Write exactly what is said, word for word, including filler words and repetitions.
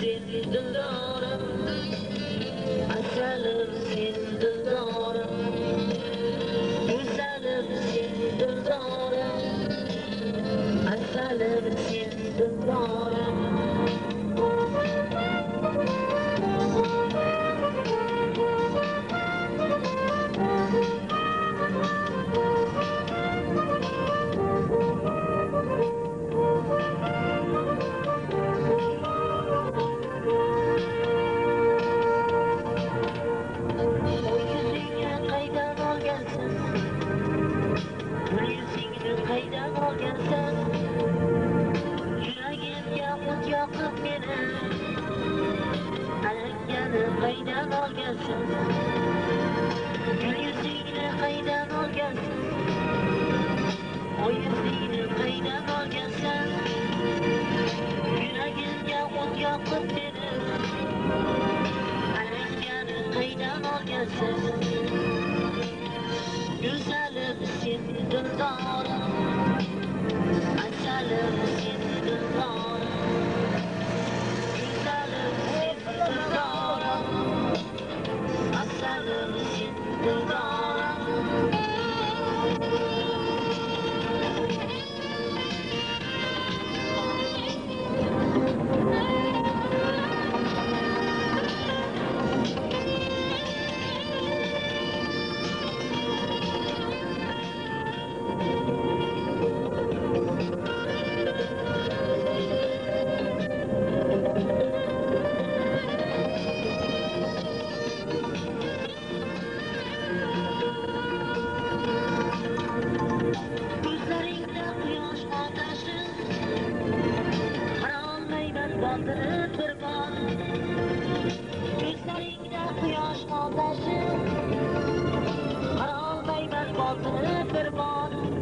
sen dildorim, asalim sen dildorim, go'zalim sen dildorim, asalim sen dildorim. Qaydan olgansan, yuragimga o't yoqib meni, alangani qaydan olgansan, gul yuzingni qaydan olgansan, oy yuzingni qaydan olgansan, yuragimga o't yoqib meni, alangani qaydan olgansan, go'zalim sen dildorim, asalim sen dildorim, go'zalim sen dildorim, asalim sen dildorim. Botirib bir bor, ko'zlaringda quyosh otashi, qarolmayman botirib bir bor.